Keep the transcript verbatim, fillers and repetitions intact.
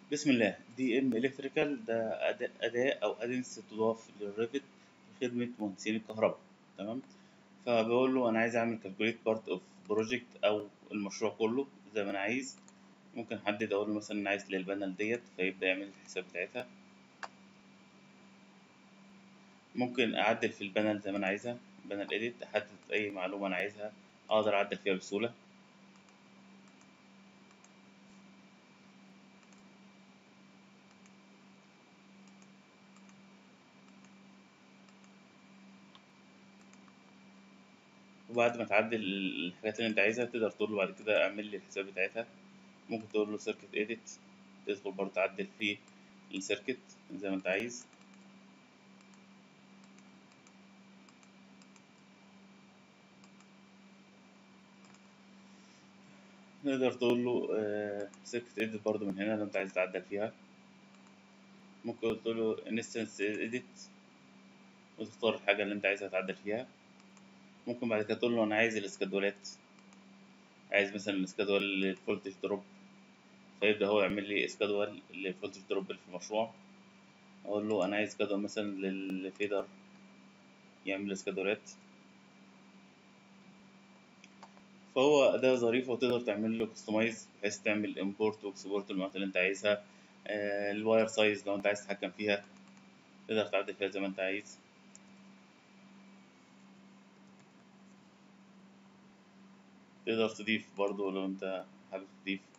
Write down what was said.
بسم الله. دي ام الكتريكال ده أد- اداة او ادنس تضاف للريفت لخدمة مهندسين الكهرباء. تمام. فبقول له انا عايز اعمل كالكوليت بارت اوف بروجكت او المشروع كله زي ما انا عايز. ممكن احدد اقول له مثلا انا عايز للبانل ديت فيبدأ يعمل الحساب بتاعتها. ممكن اعدل في البانل زي ما انا عايزها. بانل اديت احدد اي معلومة انا عايزها اقدر اعدل فيها بسهولة. وبعد ما تعدل الحاجات اللي انت عايزها تقدر تقول له بعد كده اعمل لي الحساب بتاعتها. ممكن تقول له سيركت اديت، تدخل برضه تعدل فيه السيركت زي ما انت عايز. تقدر تقول له سيركت اديت برضه من هنا لو انت عايز تعدل فيها. ممكن تقول له انستنس اديت وتختار الحاجة اللي انت عايزها تعدل فيها. ممكن بعد كده تقول له انا عايز الاسكادولات، عايز مثلا الاسكادول للفولتج دروب، فيبدأ هو يعمل لي اسكادول للفولتج دروب اللي في المشروع. اقول له انا عايز اسكادول مثلا للفيدر، يعمل اسكادولات. فهو أداة ظريفة وتقدر تعمل له كستمايز بحيث تعمل امبورت واكسبورت المعلومات اللي انت عايزها. آه، الواير سايز لو انت عايز تتحكم فيها تقدر تعدل فيها زي ما انت عايز. تقدر تضيف برضو لو انت حابب تضيف